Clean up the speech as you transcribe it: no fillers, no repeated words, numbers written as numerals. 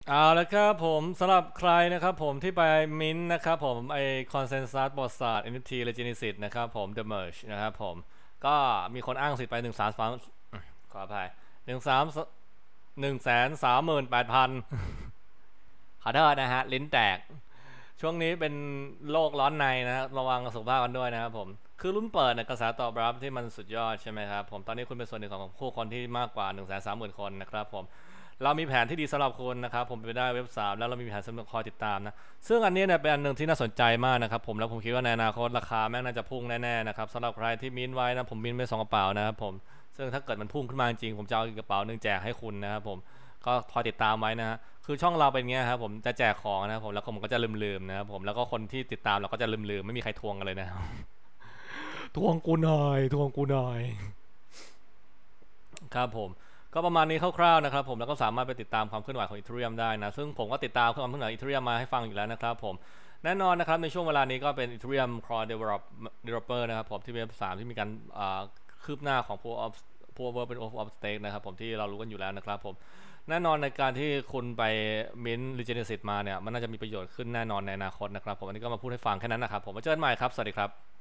เอาละครับผมสำหรับใครนะครับผมที่ไปมิ้นท์นะครับผมไอคอนเซนแซสบอร์ดศาสตร์ NFT Legenesis นะครับผม The Merge นะครับผมก็มีคนอ้างสิทธิ์ไป1 3 3ขออภัย138,000ขอโทษนะฮะลิ้นแตกช่วงนี้เป็นโรคร้อนในนะระวังสุขภาพกันด้วยนะครับผมคือรุ่นเปิดเนี่ยกระแสตอบรับที่มันสุดยอดใช่ไหมครับผมตอนนี้คุณเป็นส่วนหนึ่งของผู้คนที่มากกว่า130,000 คนนะครับผมเรามีแผนที่ดีสำหรับคุณนะครับผมไปได้เว็บ3แล้วเรามีแผนสำหรับคอยติดตามนะซึ่งอันนี้เนี่ยเป็นอันหนึ่งที่น่าสนใจมากนะครับผมแล้วผมคิดว่าในอนาคตราคาแม่งน่าจะพุ่งแน่ๆนะครับสำหรับใครที่มิ้นไว้นะผมมิ้นไป2 กระเป๋านะครับผมซึ่งถ้าเกิดมันพุ่งขึ้นมาจริงผมจะเอาอีกกระเป๋าหนึ่งแจกให้คุณนะครับผมก็คอยติดตามไว้นะฮะคือช่องเราเป็นเงี้ยครับผมจะแจกของนะครับผมแล้วผมก็จะลืมๆนะครับผมแล้วก็คนที่ติดตามเราก็จะลืมๆไม่มีใครทวงกันเลยนะครับทวงกูหน่อยทวงกูหน่อยครับผมก็ประมาณนี้คร่าวๆนะครับผมแล้วก็สามารถไปติดตามความเคลื่อนไหวของอีเทเรียมได้นะซึ่งผมก็ติดตามความเคลื่อนไหวอีเทเรียมมาให้ฟังอยู่แล้วนะครับผมแน่นอนนะครับในช่วงเวลานี้ก็เป็นอีเทเรียม Core Developer นะครับผมที่เว็บ3ที่มีการคืบหน้าของ Proof of Work เป็น Proof of Stake นะครับผมที่เรารู้กันอยู่แล้วนะครับผมแน่นอนในการที่คุณไปมิ้นท์ Regenesis มาเนี่ยมันน่าจะมีประโยชน์ขึ้นแน่นอนในอนาคตนะครับผมอันนี้ก็มาพูดให้ฟังแค่นั้นนะครับผมมาเจอกันใหม่ครับสวัสดีครับ